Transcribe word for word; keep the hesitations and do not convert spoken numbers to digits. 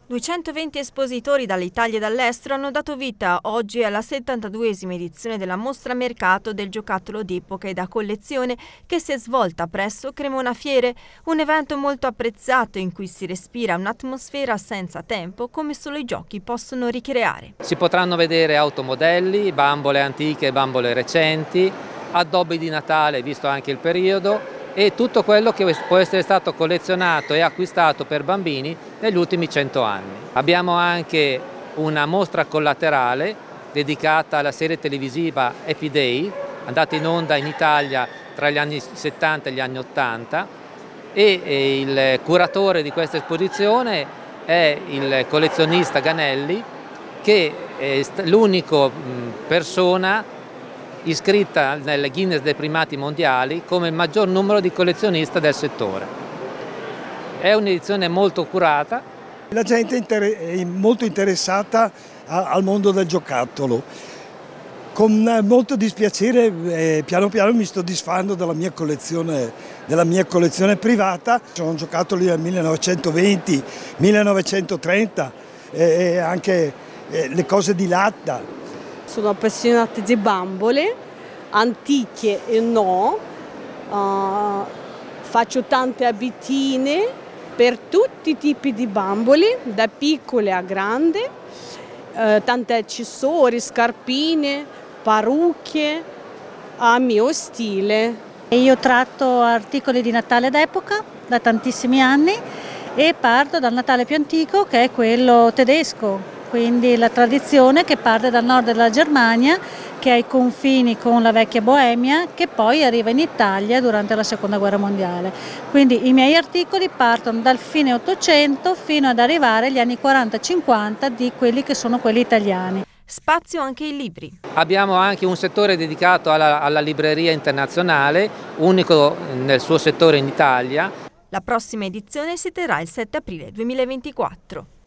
duecentoventi espositori dall'Italia e dall'estero hanno dato vita oggi alla settantaduesima edizione della Mostra Mercato del Giocattolo d'Epoca e da collezione che si è svolta presso Cremona Fiere, un evento molto apprezzato in cui si respira un'atmosfera senza tempo come solo i giochi possono ricreare. Si potranno vedere automodelli, bambole antiche e bambole recenti, addobbi di Natale visto anche il periodo, e tutto quello che può essere stato collezionato e acquistato per bambini negli ultimi cento anni. Abbiamo anche una mostra collaterale dedicata alla serie televisiva Happy Day, andata in onda in Italia tra gli anni settanta e gli anni ottanta, e il curatore di questa esposizione è il collezionista Ganelli, che è l'unica persona iscritta nel Guinness dei primati mondiali come il maggior numero di collezionista del settore. È un'edizione molto curata. La gente è molto interessata al mondo del giocattolo. Con molto dispiacere eh, piano piano mi sto disfando della mia collezione, della mia collezione privata. Sono giocattoli del millenovecentoventi, millenovecentotrenta e eh, anche eh, le cose di latta. Sono appassionata di bambole, antiche e no, uh, faccio tante abitine per tutti i tipi di bambole, da piccole a grandi, uh, tanti accessori, scarpine, parrucche, a mio stile. Io tratto articoli di Natale d'epoca da tantissimi anni e parto dal Natale più antico, che è quello tedesco. Quindi la tradizione che parte dal nord della Germania, che ha i confini con la vecchia Boemia, che poi arriva in Italia durante la seconda guerra mondiale. Quindi i miei articoli partono dal fine Ottocento fino ad arrivare agli anni quaranta cinquanta di quelli che sono quelli italiani. Spazio anche ai libri. Abbiamo anche un settore dedicato alla, alla libreria internazionale, unico nel suo settore in Italia. La prossima edizione si terrà il sette aprile duemilaventiquattro.